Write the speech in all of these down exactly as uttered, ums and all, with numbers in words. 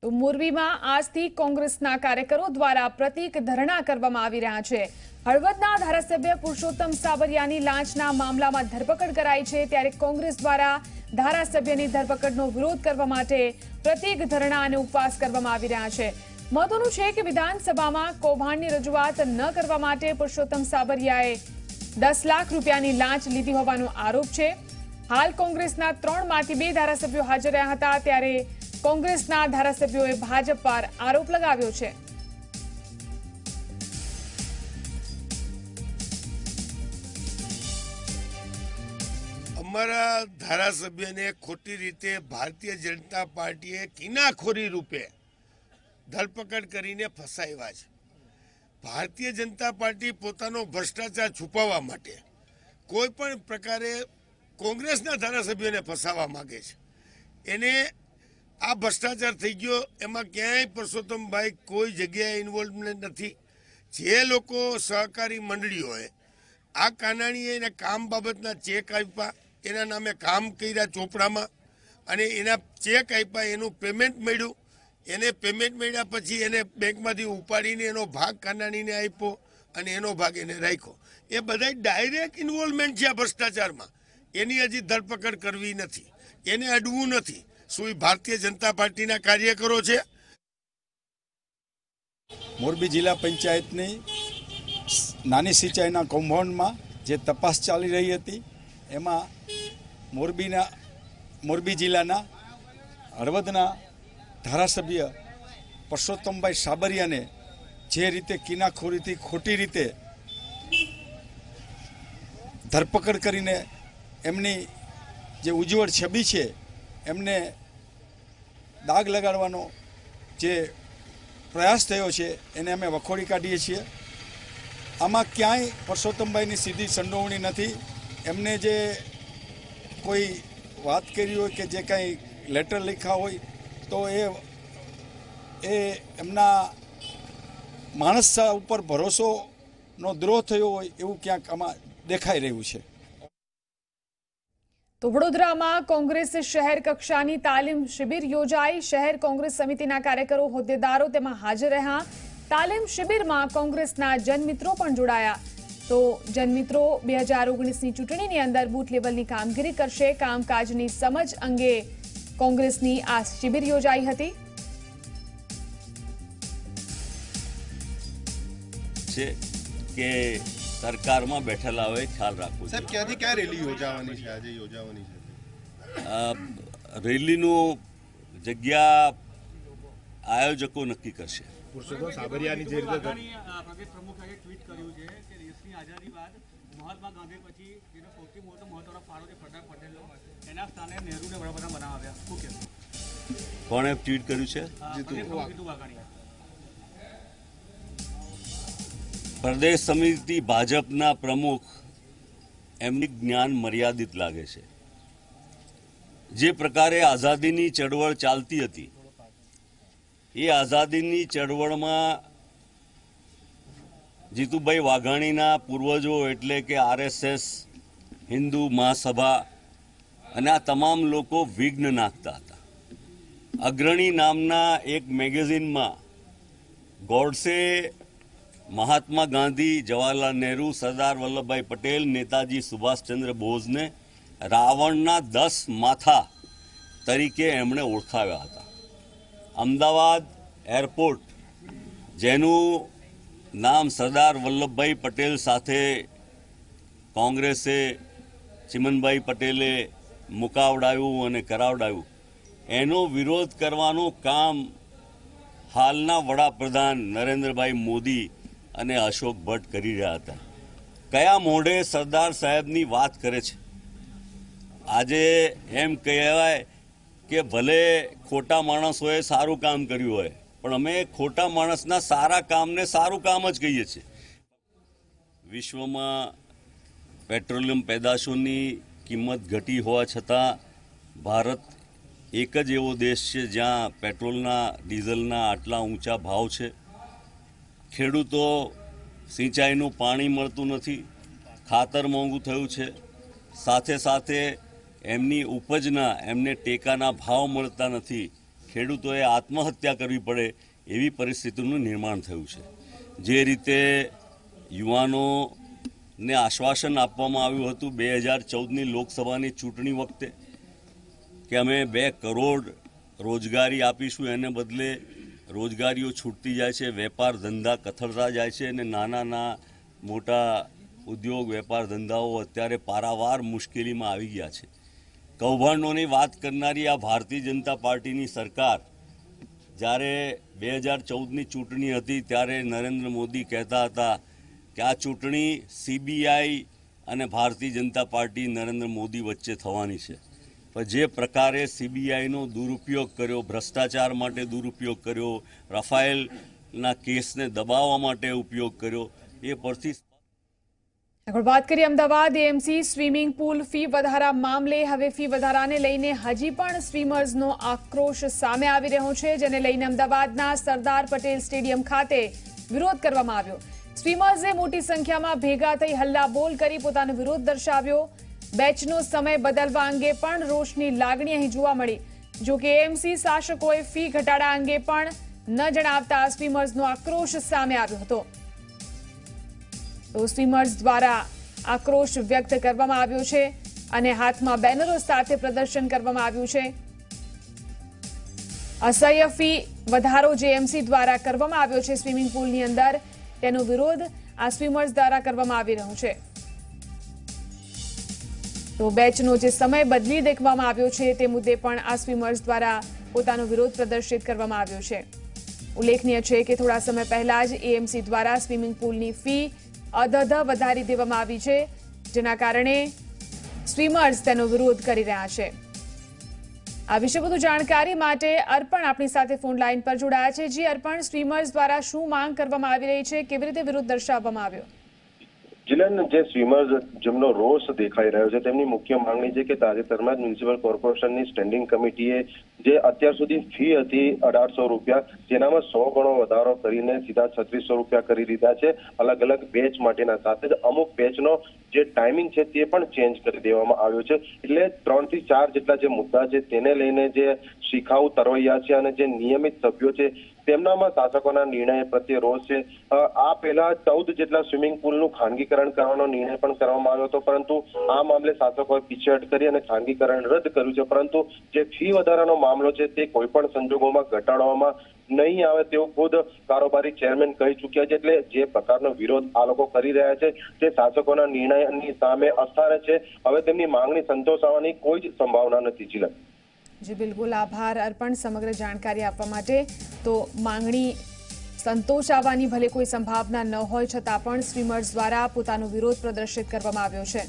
તો મોરબીમાં આજથી કોંગ્રેસના કાર્યકરો દ્વારા પ્રતીક ધરણા કરવામાં આવી રહ્યા છે। હળવદના ધારાસભ્ય પુરુષોત્તમ સાબરિયાની લાંચના મામલામાં ધરપકડ કરાઈ છે, ત્યારે કોંગ્રેસ દ્વારા ધારાસભ્યની ધરપકડનો વિરોધ કરવા માટે પ્રતીક ધરણા અને ઉપવાસ કરવામાં આવી રહ્યા છે। મહત્વનું છે કે વિધાનસભામાં કૌભાંડની રજૂઆત ન કરવા માટે પુરુષોત્તમ સાબરિયાએ દસ લાખ રૂપિયાની લાંચ લીધી હોવાનો આરોપ છે। હાલ કોંગ્રેસના ત્રણમાંથી બે ધારાસભ્યો હાજર રહ્યા હતા, ત્યારે કોંગ્રેસના ધારાસભ્યોએ ભાજપ પર આરોપ લગાવ્યો છે। અમારા ધારાસભ્યને ખોટી રીતે ભારતીય જનતા પાર્ટીએ કિનાખોરી રૂપે ધરપકડ કરીને ફસાવ્યા છે। ભારતીય જનતા પાર્ટી પોતાનો ભ્રષ્ટાચાર છુપાવવા માટે કોઈ પણ પ્રકારે કોંગ્રેસના ધારાસભ્યોને ફસાવવા માંગે છે। એને આ ભ્રષ્ટાચાર થઈ ગયો, એમાં ક્યાંય પુરુષોત્તમભાઈ કોઈ જગ્યાએ ઇન્વોલ્વમેન્ટ નથી। જે લોકો સહકારી મંડળીઓએ આ કાનાણીએ એના કામ બાબતના ચેક આપ્યા, એના નામે કામ કર્યા ચોપડામાં, અને એના ચેક આપ્યા, એનું પેમેન્ટ મળ્યું, એને પેમેન્ટ મળ્યા પછી એને બેંકમાંથી ઉપાડીને એનો ભાગ કાનાણીને આપ્યો અને એનો ભાગ એને રાખ્યો। એ બધા ડાયરેક્ટ ઇન્વોલ્વમેન્ટ છે આ ભ્રષ્ટાચારમાં। એની હજી ધરપકડ કરવી નથી, એને અડવું નથી। શું એ ભારતીય જનતા પાર્ટીના કાર્યકરો છે? મોરબી જિલ્લા પંચાયતની નાની સિંચાઈના કૌભાંડમાં જે તપાસ ચાલી રહી હતી, એમાં મોરબીના મોરબી જિલ્લાના હળવદના ધારાસભ્ય પુરુષોત્તમભાઈ સાબરિયાને જે રીતે કિનાખોરીથી ખોટી રીતે ધરપકડ કરીને એમની જે ઉજ્જવળ છબી છે એમને દાગ લગાડવાનો જે પ્રયાસ થયો છે એને અમે વખોડી કાઢીએ છીએ। આમાં ક્યાંય પુરુષોત્તમભાઈની સીધી સંડોવણી નથી। એમને જે કોઈ વાત કરી હોય કે જે કાંઈ લેટર લખ્યા હોય તો એ એ એમના માણસ ઉપર ભરોસોનો દ્રોહ થયો હોય એવું ક્યાંક આમાં દેખાઈ રહ્યું છે। તો વડોદરામાં કોંગ્રેસ શહેર કક્ષાની તાલીમ શિબિર યોજાઈ। શહેર કોંગ્રેસ સમિતિના કાર્યકરો, હોદ્દેદારો તેમાં હાજર રહ્યા। તાલીમ શિબિરમાં કોંગ્રેસના જનમિત્રો પણ જોડાયા। તો જનમિત્રો બે હજાર ઓગણીસની ચૂંટણીની અંદર બૂથ લેવલની કામગીરી કરશે। કામકાજની સમજ અંગે કોંગ્રેસની આ શિબિર યોજાઈ હતી। કે સરકારમાં બેઠેલા હોય ખ્યાલ રાખવો સાહેબ, ક્યાંથી ક્યાં રેલી યોજાવાની છે? આજે યોજાવાની છે રેલીનું જગ્યા આયોજકો નક્કી કરશે। પુરુષોત્તમ સાબરિયાની જે રીતે પ્રદેશ પ્રમુખે ટ્વીટ કર્યું છે કે દેશની આઝાદી બાદ મહાત્મા ગાંધી પછી જેનો સૌથી મોટો મહત્વનો ફાળો છે સરદાર પટેલનો, એના સ્થાને નહેરુને વડાપ્રધાન બનાવ્યા। શું કહેશો? કોણે ટ્વીટ કર્યું છે? પ્રદેશ સમિતિ ભાજપના પ્રમુખ, એમની જ્ઞાન મર્યાદિત લાગે છે। જે પ્રકારે આઝાદીની ચળવળ ચાલતી હતી, એ આઝાદીની ચળવળમાં જીતુભાઈ વાઘાણીના પૂર્વજો એટલે કે આરએસએસ, હિન્દુ મહાસભા અને આ તમામ લોકો વિઘ્ન નાખતા હતા। અગ્રણી નામના એક મેગેઝિનમાં ગોડસે મહાત્મા ગાંધી, જવાહરલાલ નહેરુ, સરદાર વલ્લભભાઈ પટેલ, નેતાજી સુભાષચંદ્ર બોઝને રાવણના દસ માથા તરીકે એમણે ઓળખાવ્યા હતા। અમદાવાદ એરપોર્ટ, જેનું નામ સરદાર વલ્લભભાઈ પટેલ સાથે કોંગ્રેસે, ચિમનભાઈ પટેલે મુકાવડાવ્યું અને કરાવડાવ્યું, એનો વિરોધ કરવાનું કામ હાલના વડાપ્રધાન નરેન્દ્રભાઈ મોદી અને અશોક ભટ્ટ કરી રહ્યા હતા। કયા મોઢે સરદાર સાહેબની વાત કરે છે? આજે એમ કહેવાય કે ભલે ખોટા માણસોએ સારું કામ કર્યું હોય, પણ અમે ખોટા માણસના સારા કામને સારું કામ જ કહીએ છીએ। વિશ્વમાં પેટ્રોલિયમ પેદાશોની કિંમત ઘટી હોવા છતાં ભારત એક જ એવો દેશ છે જ્યાં પેટ્રોલના, ડીઝલના આટલા ઊંચા ભાવ છે। ખેડૂતો સિંચાઈનું પાણી મળતું નથી, ખાતર મોંઘું થયું છે, સાથે સાથે એમની ઉપજના એમને ટેકાના ભાવ મળતા નથી। ખેડૂતોએ આત્મહત્યા કરવી પડે એવી પરિસ્થિતિનું નિર્માણ થયું છે. જે રીતે યુવાનોને આશ્વાસન આપવામાં આવ્યું હતું બે હજાર ચૌદની લોકસભાની ચૂંટણી વખતે કે અમે બે કરોડ રોજગારી આપીશું, એને બદલે રોજગારીઓ છૂટતી જાય છે, વેપાર ધંધા કથળતા જાય છે અને નાના મોટા ઉદ્યોગ વેપાર ધંધાઓ અત્યારે પારાવાર મુશ્કેલીમાં આવી ગયા છે. કૌભાંડોની વાત કરનારી આ ભારતીય જનતા પાર્ટીની સરકાર જ્યારે બે હજાર ચૌદની ચૂંટણી હતી ત્યારે નરેન્દ્ર મોદી કહેતા હતા કે આ ચૂંટણી સીબીઆઈ અને ભારતીય જનતા પાર્ટી નરેન્દ્ર મોદી વચ્ચે થવાની છે. પણ જે પ્રકારે સીબીઆઈનો દુરુપયોગ કર્યો, ભ્રષ્ટાચાર માટે દુરુપયોગ કર્યો, રફાયેલના કેસને દબાવવા માટે ઉપયોગ કર્યો, એ પરથી આગળ વાત કરીએ Ahmedabad AMC swimming pool fee વધારા મામલે. હવે ફી વધારાને લઈને હજી પણ સ્વિમર્સનો આક્રોશ સામે આવી રહ્યો છે, જેને લઈને અમદાવાદના સરદાર પટેલ સ્ટેડિયમ ખાતે વિરોધ કરવામાં આવ્યો. સ્વિમર્સે મોટી સંખ્યામાં ભેગા થઈ હલ્લાબોલ કરી પોતાનો વિરોધ દર્શાવ્યો. બેચનો સમય બદલવા અંગે પણ રોષની લાગણી અહીં જોવા મળી. જો કે એએમસી શાસકોએ ફી ઘટાડા અંગે પણ ન જણાવતા સ્વિમર્સનો આક્રોશ સામે આવ્યો હતો. તો સ્વિમર્સ દ્વારા આક્રોશ વ્યક્ત કરવામાં આવ્યો છે અને હાથમાં બેનરો સાથે પ્રદર્શન કરવામાં આવ્યું છે. અસહ્ય ફી વધારો જે એએમસી દ્વારા કરવામાં આવ્યો છે સ્વિમિંગ પુલની અંદર, તેનો વિરોધ આ સ્વિમર્સ દ્વારા કરવામાં આવી રહ્યો છે. તો બેચનો જે સમય બદલી દેવામાં આવ્યો છે તે મુદ્દે પણ આ સ્વિમર્સ દ્વારા પોતાનો વિરોધ પ્રદર્શિત કરવામાં આવ્યો છે. ઉલ્લેખનીય છે કે થોડા સમય પહેલા જ એએમસી દ્વારા સ્વિમિંગ પુલની ફી અધધ વધારી દેવામાં આવી છે, જેના કારણે સ્વિમર્સ તેનો વિરોધ કરી રહ્યા છે. આ વિશે વધુ જાણકારી માટે અર્પણ આપણી સાથે ફોન લાઈન પર જોડાયા છે. જી અર્પણ, સ્વિમર્સ દ્વારા શું માંગ કરવામાં આવી રહી છે, કેવી રીતે વિરોધ દર્શાવવામાં આવ્યો? જીલન, જે સ્વિમર્સ જેમનો રોષ દેખાઈ રહ્યો છે તેમની મુખ્ય માંગણી છે કે તાજેતરમાં જ મ્યુનિસિપલ કોર્પોરેશનની સ્ટેન્ડિંગ કમિટીએ જે અત્યાર સુધી ફી હતી અઢારસો રૂપિયા, જેનામાં સો ગણો વધારો કરીને સીધા છત્રીસો રૂપિયા કરી દીધા છે. અલગ અલગ બેચ માટેના સાથે જ અમુક બેચનો જે ટાઈમિંગ છે તે પણ ચેન્જ કરી દેવામાં આવ્યો છે. એટલે ત્રણ થી ચાર જેટલા જે મુદ્દા છે તેને લઈને જે શિખાઉ તરવૈયા છે અને જે નિયમિત સભ્યો છે તેમનામાં શાસકોના નિર્ણય પ્રત્યે રોષ છે. આ પહેલા ચૌદ જેટલા સ્વિમિંગ પુલનું ખાનગીકરણ કરવાનો નિર્ણય પણ કરવામાં આવ્યો હતો, પરંતુ આ મામલે શાસકોએ પીછેહટ કરી અને ખાનગીકરણ રદ કર્યું છે. પરંતુ જે ફી વધારાનો મામલો છે તે કોઈ પણ સંજોગોમાં ઘટાડવામાં નહીં આવે તેવું ખુદ કારોબારી ચેરમેન કહી ચૂક્યા છે. એટલે જે પ્રકારનો વિરોધ આ લોકો કરી રહ્યા છે તે શાસકોના નિર્ણયની સામે અસારે છે. હવે તેમની માંગણી સંતોષાવાની કોઈ જ સંભાવના નથી. જીલન, જી બિલકુલ, આભાર અર્પણ સમગ્ર જાણકારી આપવા માટે. તો માંગણી સંતોષાવાની ભલે કોઈ સંભાવના ન હોય છતાં પણ સ્વિમર્સ દ્વારા પોતાનો વિરોધ પ્રદર્શિત કરવામાં આવ્યો છે.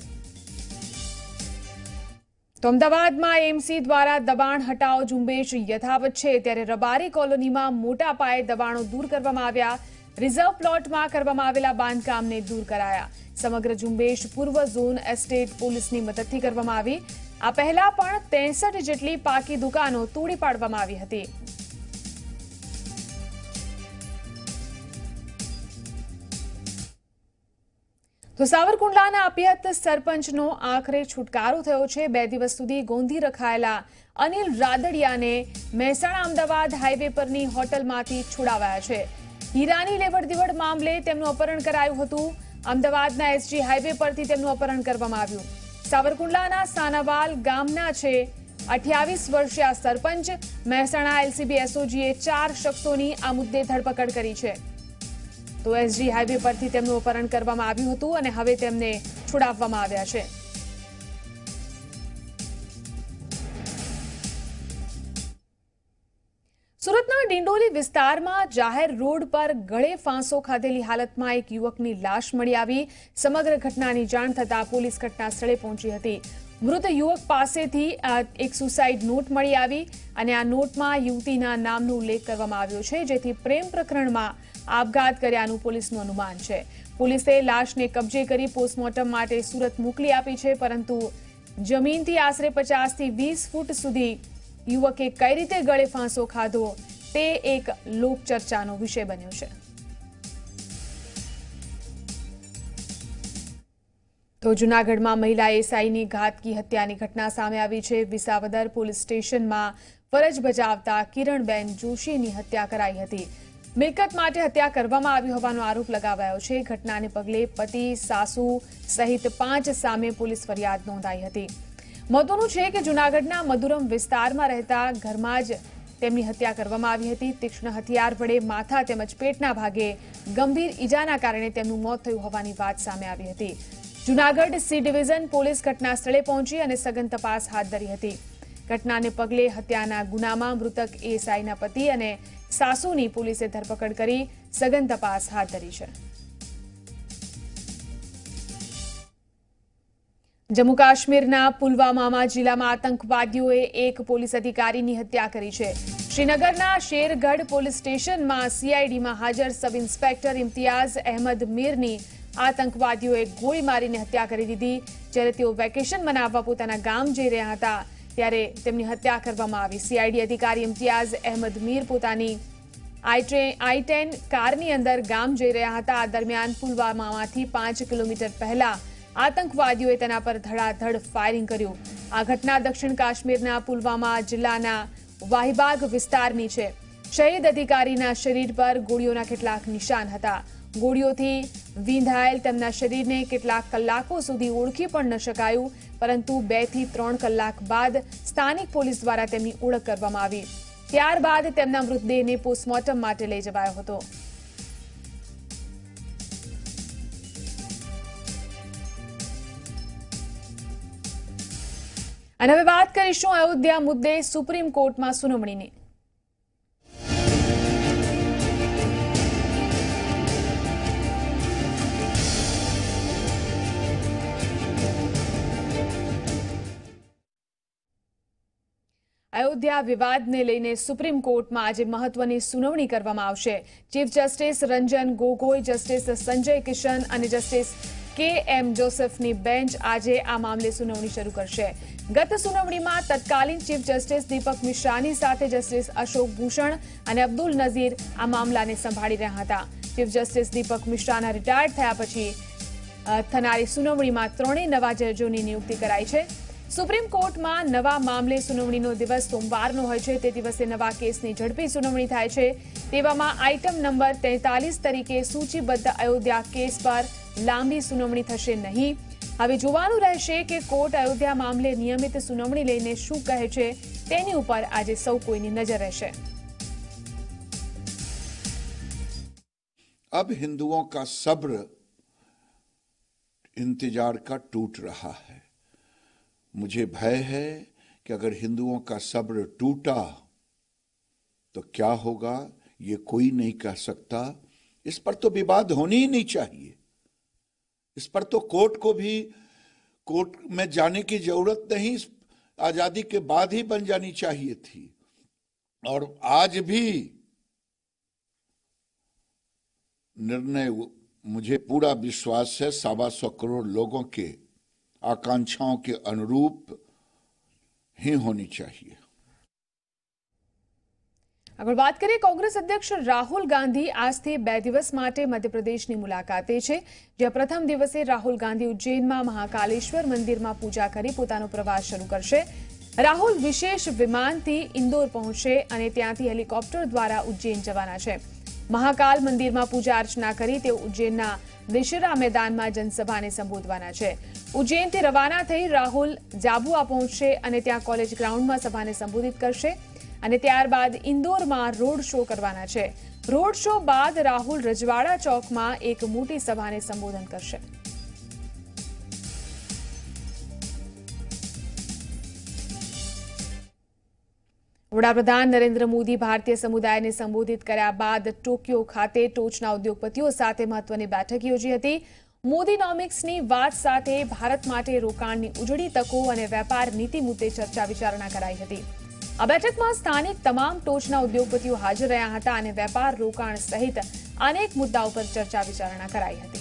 તો અમદાવાદમાં એએમસી દ્વારા દબાણ હટાવો ઝુંબેશ યથાવત છે, ત્યારે રબારી કોલોનીમાં મોટા પાયે દબાણો દૂર કરવામાં આવ્યા. રિઝર્વ પ્લોટમાં કરવામાં આવેલા બાંધકામને દૂર કરાયા. સમગ્ર ઝુંબેશ પૂર્વ ઝોન એસ્ટેટ પોલીસની મદદથી કરવામાં આવી. આ પહેલા પણ ત્રેસઠ જેટલી પાકી દુકાનો તોડી પાડવામાં આવી હતી. તો સાવરકુંડલાના અપિયત સરપંચનો આખરે છુટકારો થયો છે. બે દિવસ સુધી ગોંધી રખાયેલા અનિલ રાદડિયાને મહેસાણા અમદાવાદ હાઈવે પરની હોટલમાંથી છોડાવાયા છે. હીરાની લેવડ દેવડ મામલે તેમનું અપહરણ કરાયું હતું. અમદાવાદના એસજી હાઈવે પરથી તેમનું અપહરણ કરવામાં આવ્યું. સાવરકુંડલાના સાનાવાલ ગામના છે અઠ્યાવીસ વર્ષીય સરપંચ. મહેસાણા એલસીબી એસઓજીએ ચાર શખ્સોની આ મુદ્દે ધરપકડ કરી છે. તો એસજી હાઈવે પરથી તેમનું અપહરણ કરવામાં આવ્યું હતું અને હવે તેમને છોડાવવામાં આવ્યા છે. સુરતના ડિંડોલી વિસ્તારમાં જાહેર રોડ પર ગળે ફાંસો ખાધેલી હાલતમાં એક યુવકની લાશ મળી આવી. સમગ્ર ઘટનાની જાણ થતાં પોલીસ ઘટના સ્થળે પહોંચી હતી. મૃત યુવક પાસેથી એક સુસાઇડ નોટ મળી આવી અને આ નોટમાં યુવતીના નામનો ઉલ્લેખ કરવામાં આવ્યો છે, જેથી પ્રેમ પ્રકરણમાં આપઘાત કર્યાનું પોલીસનું અનુમાન છે. પોલીસે લાશને કબજે કરી પોસ્ટમોર્ટમ માટે સુરત મોકલી આપી છે, પરંતુ જમીનથી આશરે પચાસ થી વીસ ફૂટ સુધી યુવકે કઈ રીતે ગળે ફાંસો ખાધો તે એક લોકચર્ચાનો વિષય બન્યો છે. તો જૂનાગઢમાં મહિલા એસઆઈની ઘાતકી હત્યાની ઘટના સામે આવી છે. વિસાવદર પોલીસ સ્ટેશનમાં ફરજ બજાવતા કિરણબેન જોશીની હત્યા કરાઈ હતી. મિલકત માટે હત્યા કરવામાં આવી હોવાનો આરોપ લગાવાયો છે. ઘટનાને પગલે પતિ, સાસુ સહિત પાંચ સામે પોલીસ ફરિયાદ નોંધાઈ હતી. મહત્વનું છે કે જૂનાગઢના મધુરમ વિસ્તારમાં રહેતા ઘરમાં જ તેમની હત્યા કરવામાં આવી હતી. તીક્ષ્ણ હથિયાર વડે માથા તેમજ પેટના ભાગે ગંભીર ઈજાના કારણે તેમનું મોત થયું હોવાની વાત સામે આવી હતી. જૂનાગઢ સી ડિવિઝન પોલીસ ઘટના સ્થળે પહોંચી અને સઘન તપાસ હાથ ધરી હતી. ઘટનાને પગલે હત્યાના ગુનામાં મૃતક એએસઆઈના પતિ અને સાસુની પોલીસે ધરપકડ કરી સઘન તપાસ હાથ ધરી છે. જમ્મુ કાશ્મીરના પુલવામામાં જિલ્લામાં આતંકવાદીઓએ એક પોલીસ અધિકારીની હત્યા કરી છે. શ્રીનગરના શેરગઢ પોલીસ સ્ટેશનમાં સીઆઈડીમાં હાજર સબ ઇન્સ્પેક્ટર ઇમ્તિયાઝ અહેમદ મીરની આતંકવાદીઓએ ગોળી મારીને હત્યા કરી દીધી. જ્યારે તેઓ વેકેશન મનાવવા પોતાના ગામ જઈ રહ્યા હતા ત્યારે તેમની હત્યા કરવામાં આવી. સીઆઈડી અધિકારી ઇમ્તિયાઝ અહેમદ મીર પોતાની આઈ ટેન કારની અંદર ગામ જઈ રહ્યા હતા. આ દરમિયાન પુલવામામાંથી પાંચ કિલોમીટર પહેલા આતંકવાદીઓએ તેના પર ધડાધડ ફાયરિંગ કર્યું. આ ઘટના દક્ષિણ કાશ્મીરના પુલવામા જિલ્લાના વાહિબાગ વિસ્તારની છે. શહીદ અધિકારીના શરીર પર ગોળીઓના કેટલાક નિશાન હતા. ગોળીઓથી વીંધાયેલ તેમના શરીરને કેટલાક કલાકો સુધી ઓળખી પણ ન શકાયું, પરંતુ બે થી ત્રણ કલાક બાદ સ્થાનિક પોલીસ દ્વારા તેમની ઓળખ કરવામાં આવી. ત્યારબાદ તેમના મૃતદેહને પોસ્ટમોર્ટમ માટે લઈ જવાયો હતો. અને હવે વાત કરીશું અયોધ્યા મુદ્દે સુપ્રીમ કોર્ટમાં સુનાવણીની. અયોધ્યા વિવાદને લઈને સુપ્રીમ કોર્ટમાં આજે મહત્વની સુનાવણી કરવામાં આવશે. Chief justice Ranjan Gogoi, justice Sanjay Kishan અને જસ્ટિસ કે એમ જોસેફની બેન્ચ આજે આ મામલે સુનાવણી શરૂ કરશે. ગત સુનાવણીમાં તત્કાલીન ચીફ જસ્ટિસ દીપક મિશ્રાની સાથે જસ્ટિસ અશોક ભૂષણ અને અબ્દુલ નઝીર આ મામલાને સંભાળી રહ્યા હતા. ચીફ જસ્ટિસ દીપક મિશ્રાના રિટાયર્ડ થયા પછી થનારી સુનાવણીમાં ત્રણેય નવા જજોની નિયુક્તિ કરાઈ છે. સુપ્રીમ કોર્ટમાં નવા મામલે સુનાવણીનો દિવસ સોમવારનો હોય છે. તે દિવસે નવા કેસની ઝડપી સુનાવણી થાય છે. તેવામાં આઇટમ નંબર તેતાલીસ તરીકે સૂચિબદ્ધ અયોધ્યા કેસ પર લાંબી સુનાવણી થશે નહીં. હવે જોવાનું રહેશે કે કોર્ટ અયોધ્યા મામલે નિયમિત સુનાવણી લઈને શું કહે છે. તેની ઉપર આજે સૌ કોઈની નજર રહેશે. अब हिंदुओं का सब्र इंतजार का टूट रहा है. मुझे भय है कि अगर हिंदुओं का सब्र टूटा तो क्या होगा ये कोई नहीं कह सकता. इस पर तो विवाद होनी ही नहीं चाहिए. इस पर तो कोर्ट को भी कोर्ट में जाने की जरूरत नहीं, आजादी के बाद ही बन जानी चाहिए थी. और आज भी निर्णय मुझे पूरा विश्वास है सवा सौ करोड़ लोगों के आकांक्षाओं के अनुरूप ही होनी चाहिए. આગળ વાત કરીએ, કોંગ્રેસ અધ્યક્ષ રાહુલ ગાંધી આજથી બે દિવસ માટે મધ્યપ્રદેશની મુલાકાતે છે. જ્યાં પ્રથમ દિવસે રાહુલ ગાંધી ઉજ્જૈનમાં મહાકાલેશ્વર મંદિરમાં પૂજા કરી પોતાનો પ્રવાસ શરૂ કરશે. રાહુલ વિશેષ વિમાનથી ઇન્દોર પહોંચશે અને ત્યાંથી હેલિકોપ્ટર દ્વારા ઉજ્જૈન જવાના છે. મહાકાલ મંદિરમાં પૂજા અર્ચના કરી તેઓ ઉજ્જૈનના દશેરા મેદાનમાં જનસભાને સંબોધવાના છે. ઉજ્જૈનથી રવાના થઈ રાહુલ જાબુઆ પહોંચશે અને ત્યાં કોલેજ ગ્રાઉન્ડમાં સભાને સંબોધિત કરશે અને ત્યારબાદ ઇન્દોરમાં રોડ શો કરવાના છે. રોડ શો બાદ રાહુલ રજવાડા ચોકમાં એક મોટી સભાને સંબોધન કરશે. વડાપ્રધાન નરેન્દ્ર મોદી ભારતીય સમુદાયને સંબોધિત કર્યા બાદ ટોક્યો ખાતે ટોચના ઉદ્યોગપતિઓ સાથે મહત્વની બેઠક યોજી હતી. મોદીનોમિક્સની વાત સાથે ભારત માટે રોકાણની ઉજળી તકો અને વેપાર નીતિ મુદ્દે ચર્ચા વિચારણા કરાઈ હતી. આ બેઠકમાં સ્થાનિક તમામ ટોચના ઉદ્યોગપતિઓ હાજર રહ્યા હતા અને વેપાર, રોકાણ સહિત અનેક મુદ્દાઓ પર ચર્ચા વિચારણા કરાઈ હતી.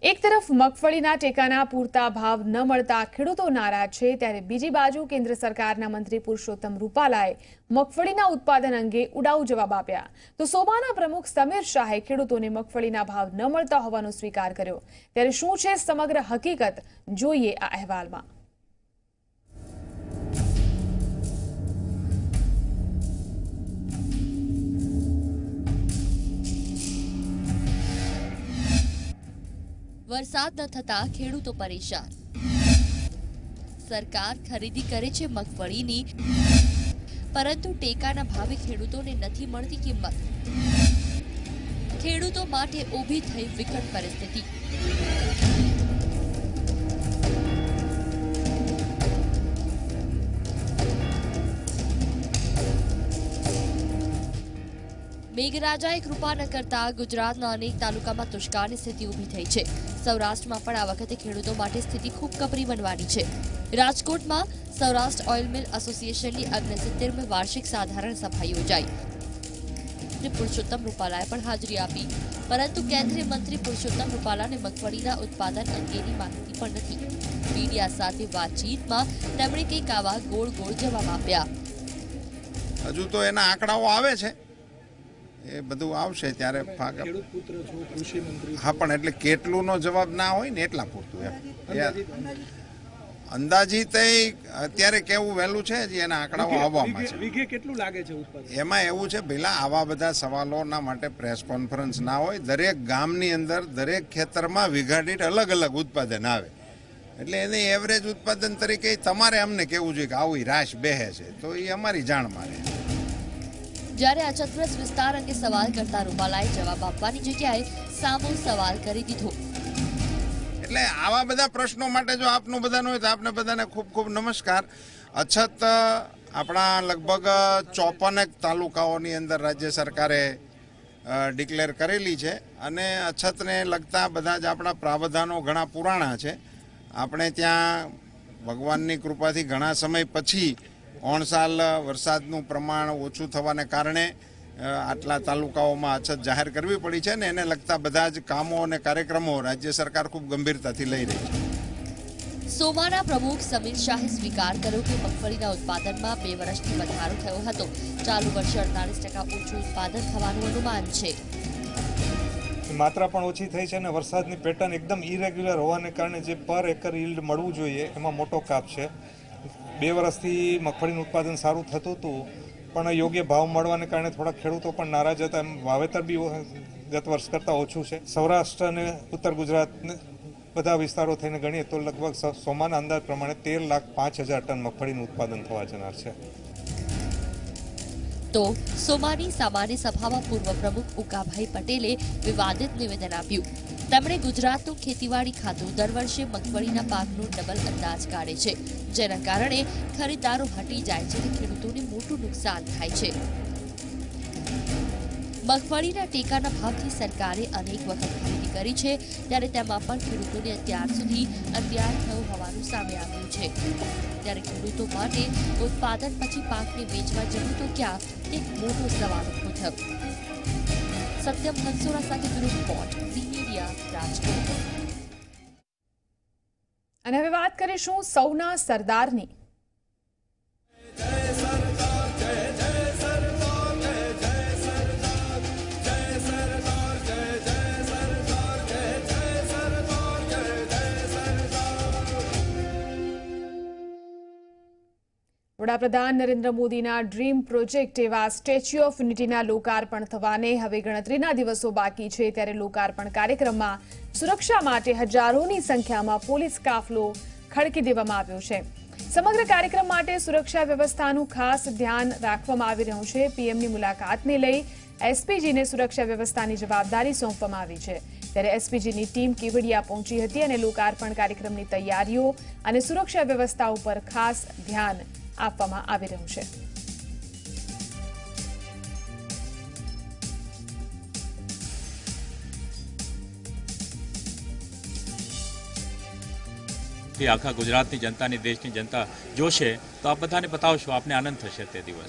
એક તરફ મગફળીના ટેકાના પૂરતા ભાવ ન મળતા ખેડૂતો નારાજ છે, ત્યારે બીજી બાજુ કેન્દ્ર સરકારના મંત્રી પુરુષોત્તમ રૂપાલાએ મગફળીના ઉત્પાદન અંગે ઉડાઉ જવાબ આપ્યા. તો સોમાના પ્રમુખ સમીર શાહે ખેડૂતોને મગફળીના ભાવ ન મળતા હોવાનો સ્વીકાર કર્યો. ત્યારે શું છે સમગ્ર હકીકત, જોઈએ આ અહેવાલમાં. વરસાદ ન થતા ખેડૂતો પરેશાન. સરકાર ખરીદી કરે છે મગફળીની, પરંતુ ટેકાના ભાવે ખેડૂતોને નથી મળતી કિંમત. ખેડૂતો માટે ઊભી થઈ વિકટ પરિસ્થિતિ. મેઘરાજાએ કૃપા ન કરતા ગુજરાતના અનેક તાલુકામાં દુષ્કાળની સ્થિતિ ઊભી થઈ છે. સૌરાષ્ટ્રમાં પણ આ વખતે ખેડૂતો માટે સ્થિતિ ખૂબ કપરી બનવાની છે. રાજકોટમાં સૌરાષ્ટ્ર ઓઇલ મિલ એસોસિએશનની ઓગણસિત્તેરમી વાર્ષિક સાધારણ સભા યોજાઈ. પુરુષોત્તમ રૂપાલાએ પણ હાજરી આપી, પરંતુ કેન્દ્રીય મંત્રી પુરુષોત્તમ રૂપાલાને મગફળીના ઉત્પાદન અંગેની માહિતી પણ નથી. મીડિયા સાથે વાતચીતમાં તેમણે કંઈક આવા ગોળ ગોળ જવાબ આપ્યા. હજુ તો એના આંકડાઓ આવે છે, એ બધું આવશે ત્યારે હા, પણ એટલે કેટલું નો જવાબ ના હોય ને એટલા પૂરતું એમ અંદાજિત અત્યારે કેવું વહેલું છે, એના આંકડાઓ આવવામાં છે. કેટલું લાગે છે એમાં એવું છે, પેલા આવા બધા સવાલોના માટે પ્રેસ કોન્ફરન્સ ના હોય. દરેક ગામની અંદર દરેક ખેતરમાં વીઘા દીઠ અલગ અલગ ઉત્પાદન આવે, એટલે એની એવરેજ ઉત્પાદન તરીકે તમારે અમને કેવું જોઈએ કે આવું રાશ બેહે છે, તો એ અમારી જાણમાં રહે. જ્યારે અછતગ્રસ્ત વિસ્તાર અંગે સવાલ કરતા રૂપાલાએ જવાબ આપવાની જગ્યાએ સામો સવાલ કરી દીધો. એટલે આવા બધા પ્રશ્નો માટે જો આપનું બધાનું હોય તો આપને બધાને ખૂબ ખૂબ નમસ્કાર. અછત આપણા લગભગ ચોપન તાલુકાઓની અંદર રાજ્ય સરકારે ડિક્લેર કરેલી છે, અને અછતને લગતા બધા જ આપણા પ્રાવધાનો ઘણા પુરાણા છે. આપણે ત્યાં ભગવાનની કૃપાથી ઘણા સમય પછી ઓણસાલ વરસાદનું પ્રમાણ ઓછું થવાને કારણે આટલા તાલુકાઓમાં અછત જાહેર કરવી પડી છે, ને એને લગતા બધા જ કામો અને કાર્યક્રમો રાજ્ય સરકાર ખૂબ ગંભીરતાથી લઈ રહી છે. સોમાના પ્રમુખ સમીર શાહે સ્વીકાર કર્યો કે મગફળીના ઉત્પાદનમાં બે વર્ષથી વધારો થયો હતો. ચાલુ વર્ષે અડતાલીસ ટકા ઓછું ઉત્પાદન થવાનું અનુમાન છે. માત્રા પણ ઓછી થઈ છે અને વરસાદની પેટર્ન એકદમ ઇરેગ્યુલર હોવાને કારણે જે પર એકર યીલ્ડ મળવું જોઈએ એમાં મોટો કાપ છે. બે વર્ષથી મગફળીનું ઉત્પાદન સારું થતું હતું, પણ યોગ્ય ભાવ મળવાને કારણે થોડા ખેડૂતો પણ નારાજ હતા. એમ વાવેતર બી ગત વર્ષ કરતાં ઓછું છે. સૌરાષ્ટ્ર અને ઉત્તર ગુજરાત બધા વિસ્તારો થઈને ગણીએ તો લગભગ સોમાના અંદાજ પ્રમાણે તેર લાખ પાંચ હજાર ટન મગફળીનું ઉત્પાદન થવા જનાર છે. તો સોમાની સામાન્ય સભામાં પૂર્વ પ્રમુખ ઉકાભાઈ પટેલે વિવાદિત નિવેદન આપ્યું. તેમણે ગુજરાતનું ખેતીવાડી ખાતું દર વર્ષે મગફળીના પાકનો ડબલ અંદાજ કાઢે છે, જેના કારણે ખરીદદારો હટી જાય છે અને ખેડૂતોને મોટું નુકસાન થાય છે. મગફળીના ટેકાના ભાવથી સરકારે અનેક વખત ખરીદી કરી છે, ત્યારે તેમાં પણ ખેડૂતોને અત્યાર સુધી અન્યાય થયો હોવાનું સામે આવ્યું છે. ત્યારે ખેડૂતો માટે ઉત્પાદન પછી પાકને વેચવા જવું તો ક્યાં, તે મોટો સવાલ ઉભો થયો. સત્યમ હંસોરા સાથે bureau report, Zee media, Rajkot. અને હવે વાત કરીશું સૌના સરદારની. વડાપ્રધાન નરેન્દ્ર મોદીના ડ્રીમ પ્રોજેક્ટ એવા સ્ટેચ્યુ ઓફ યુનિટીના લોકાર્પણ થવાને હવે ગણતરીના દિવસો બાકી છે, ત્યારે લોકાર્પણ કાર્યક્રમમાં સુરક્ષા માટે હજારોની સંખ્યામાં પોલીસ કાફલો ખડકી દેવામાં આવ્યો છે. સમગ્ર કાર્યક્રમ માટે સુરક્ષા વ્યવસ્થાનું ખાસ ધ્યાન રાખવામાં આવી રહ્યું છે. પીએમની મુલાકાતને લઈ એસપીજીને સુરક્ષા વ્યવસ્થાની જવાબદારી સોંપવામાં આવી છે. ત્યારે એસપીજીની ટીમ કેવડિયા પહોંચી હતી અને લોકાર્પણ કાર્યક્રમની તૈયારીઓ અને સુરક્ષા વ્યવસ્થા ઉપર ખાસ ધ્યાન આપવામાં આવી રહ્યું છે. આખા ગુજરાતની જનતાની દેશની જનતા જોશે તો આપ બધાને બતાવશો, આપને આનંદ થશે તે દિવસ.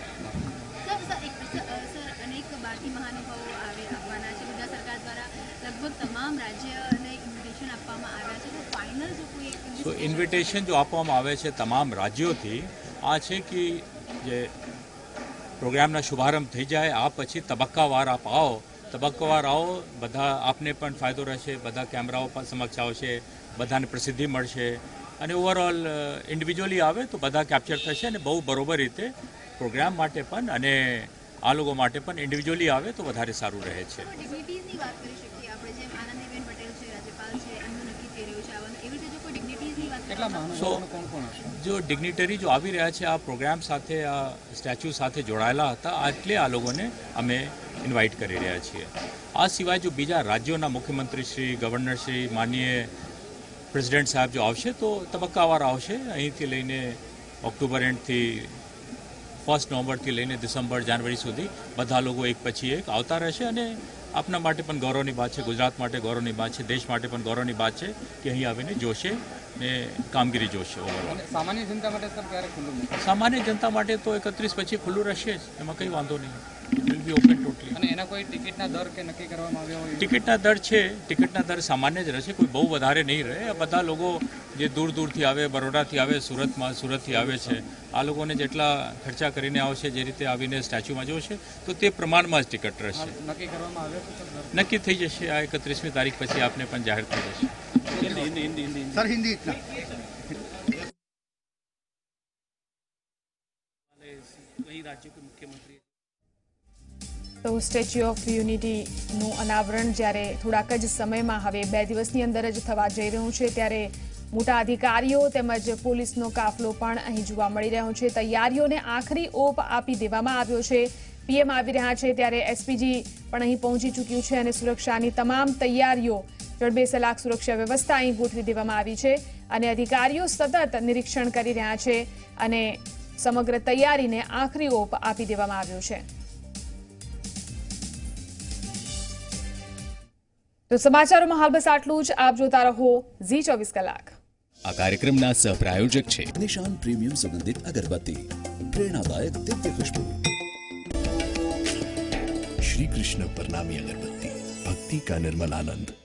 અનેક બાકી મહાનુભાવો આવે આવવાના છે. ગુજરાત સરકાર દ્વારા લગભગ તમામ રાજ્યને ઇન્વિટેશન આપવામાં આવ્યા છે, તો ફાઇનલ જો કોઈ તો ઇન્વિટેશન જો આપવામાં આવે છે તમામ રાજ્યોથી આ છે કે જે પ્રોગ્રામના શુભારંભ થઈ જાય આ પછી તબક્કાવાર આપ આવો, તબક્કાવાર આવો, બધા આપને પણ ફાયદો રહેશે, બધા કેમેરાઓ પણ સમક્ષ આવશે, બધાને પ્રસિદ્ધિ મળશે અને ઓવરઓલ ઇન્ડિવિજ્યુઅલી આવે તો બધા કેપ્ચર થશે અને બહુ બરોબર રીતે પ્રોગ્રામ માટે પણ અને આ લોકો માટે પણ ઇન્ડિવિજ્યુઅલી આવે તો વધારે સારું રહે છે. ડિગ્નિટીઝની વાત કરી શકીએ આપણે, જેમ આનંદીબેન પટેલ છે, રાજ્યપાલ છે, એમનું નક્કી થઈ રહ્યું છે આવવાનું, એવી રીતે જો કોઈ ડિગ્નિટીઝની વાત કરીએ સો જો ડિગ્નિટરી જો આવી રહ્યા છે આ પ્રોગ્રામ સાથે, આ સ્ટેચ્યુ સાથે જોડાયેલા હતા એટલે આ લોકોને અમે ઇન્વાઇટ કરી રહ્યા છીએ. આ સિવાય જો બીજા રાજ્યોના મુખ્યમંત્રી શ્રી, ગવર્નર શ્રી, માનનીય પ્રેસિડેન્ટ સાહેબ જો આવશે તો તબક્કાવાર આવશે. અહીંથી લઈને ઓક્ટોબર એન્ડથી ફર્સ્ટ નવેમ્બરથી લઈને ડિસેમ્બર જાન્યુઆરી સુધી બધા લોકો એક પછી એક આવતા રહેશે અને આપના માટે પણ ગૌરવની વાત છે, ગુજરાત માટે ગૌરવની વાત છે, દેશ માટે પણ ગૌરવની વાત છે કે અહીં આવીને જોશે ને કામગીરી જોશે. સામાન્ય જનતા માટે સર ક્યારે ખુલ્લું? સામાન્ય જનતા માટે તો એકત્રીસ પછી ખુલ્લું રહેશે જ, એમાં કંઈ વાંધો નહીં. Will be open totally. અને એના કોઈ ટિકિટના દર કે નક્કી કરવામાં આવ્યો હોય? ટિકિટના દર છે, ટિકિટના દર સામાન્ય જ રહેશે, કોઈ બહુ વધારે નહીં રહે. આ બધા લોકો જે દૂર દૂરથી આવે, બરોડાથી આવે, સુરતમાં સુરતથી આવે છે, આ લોકોને જેટલા ખર્ચા કરીને આવશે, જે રીતે આવીને સ્ટેચ્યુમાં જોશે તો તે પ્રમાણમાં જ ટિકિટ રહેશે. નક્કી કરવામાં આવ્યો છે? નક્કી થઈ જશે આ એકત્રીસમી તારીખ પછી આપને પણ જાહેર થઈ જશે. સર હિન્દી તો સ્ટેચ્યુ ઓફ યુનિટીનું અનાવરણ જ્યારે થોડાક જ સમયમાં હવે બે દિવસની અંદર જ થવા જઈ રહ્યું છે ત્યારે મોટા અધિકારીઓ તેમજ પોલીસનો કાફલો પણ અહીં જોવા મળી રહ્યો છે. તૈયારીઓને આખરી ઓપ આપી દેવામાં આવ્યો છે. પીએમ આવી રહ્યા છે ત્યારે એસપીજી પણ અહીં પહોંચી ચૂક્યું છે અને સુરક્ષાની તમામ તૈયારીઓ, જડબેસલાક સુરક્ષા વ્યવસ્થા અહીં ગોઠવી દેવામાં આવી છે અને અધિકારીઓ સતત નિરીક્ષણ કરી રહ્યા છે અને સમગ્ર તૈયારીને આખરી ઓપ આપી દેવામાં આવ્યો છે. તો સમાચારોમાં હાલ બસ આટલું જ. આપ જોતા રહો ઝી ચોવીસ કલાક. આ કાર્યક્રમના સહપ્રાયોજક છે નિશાન પ્રીમિયમ સુગંધિત અગરબત્તી, પ્રેરણાદાયક દિવ્ય ખુશ્બુ. श्री कृष्ण प्रणामी अगरबत्ती, भक्ति का निर्मल आनंद.